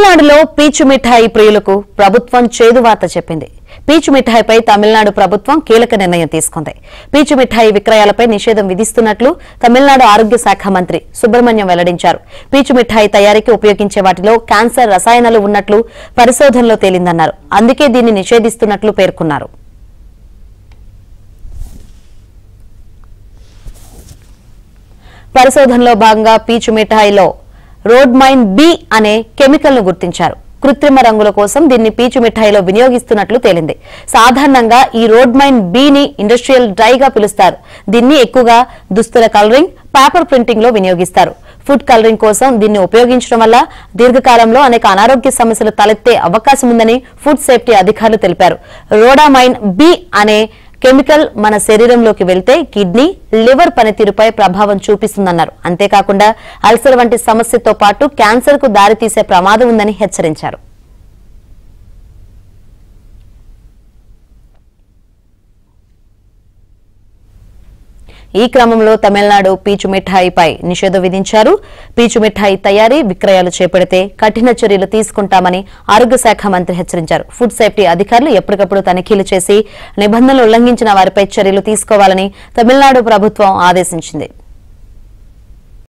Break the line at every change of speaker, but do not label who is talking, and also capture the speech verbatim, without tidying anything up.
తమిళనాడులో పీచు మిఠాయి ప్రియులకు ప్రభుత్వం చేదువార్త చెప్పింది. పీచు మిఠాయిపై తమిళనాడు ప్రభుత్వం కీలక నిర్ణయం తీసుకుంది. పీచు మిఠాయి విక్రయాలపై నిషేధం విధిస్తున్నట్లు తమిళనాడు ఆరోగ్య శాఖ మంత్రి సుబ్రహ్మణ్యం వెల్లడించారు. పీచు మిఠాయి తయారీకి ఉపయోగించే వాటిలో క్యాన్సర్ రసాయనాలు ఉన్నట్లు పరిశోధనలో తేలిందన్నారు. అందుకే దీన్ని నిషేధిస్తున్నట్లు పేర్కొన్నారు. పరిశోధనలో భాగంగా పీచు మిఠాయిలో రోడ్మైన్ బి అనే కెమికల్ ను గుర్తించారు. కృత్రిమ రంగుల కోసం దీన్ని పీచు మిఠాయిలో వినియోగిస్తున్నట్లు తేలింది. సాధారణంగా ఈ రోడ్మైన్ బి ని ఇండస్ట్రియల్ డై గా పిలుస్తారు. దీన్ని ఎక్కువగా దుస్తుల కలరింగ్, పేపర్ ప్రింటింగ్ లో వినియోగిస్తారు. ఫుడ్ కలరింగ్ కోసం దీన్ని ఉపయోగించడం వల్ల దీర్ఘకాలంలో అనేక అనారోగ్య సమస్యలు తలెత్తే అవకాశం ఉందని ఫుడ్ సేఫ్టీ అధికారులు తెలిపారు. రోడామైన్ బి అనే కెమికల్ మన శరీరంలోకి వెళ్తే కిడ్నీ, లివర్ పనితీరుపై ప్రభావం చూపిస్తుందన్నారు. అంతేకాకుండా అల్సర్ వంటి సమస్యతో పాటు క్యాన్సర్ కు దారితీసే ప్రమాదం ఉందని హెచ్చరించారు. ఈ క్రమంలో తమిళనాడు పీచు మిఠాయిపై నిషేధం విధించారు. పీచు మిఠాయి తయారీ, విక్రయాలు చేపడితే కఠిన చర్యలు తీసుకుంటామని ఆరోగ్య శాఖ మంత్రి హెచ్చరించారు. ఫుడ్ సేఫ్టీ అధికారులు ఎప్పటికప్పుడు తనిఖీలు చేసి నిబంధనలు ఉల్లంఘించిన వారిపై చర్యలు తీసుకోవాలని తమిళనాడు ప్రభుత్వం ఆదేశించింది.